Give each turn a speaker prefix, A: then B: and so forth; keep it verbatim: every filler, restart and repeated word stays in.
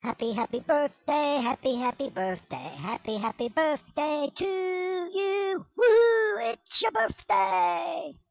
A: Happy, happy birthday, happy, happy birthday, happy, happy birthday to you. Woo! It's your birthday.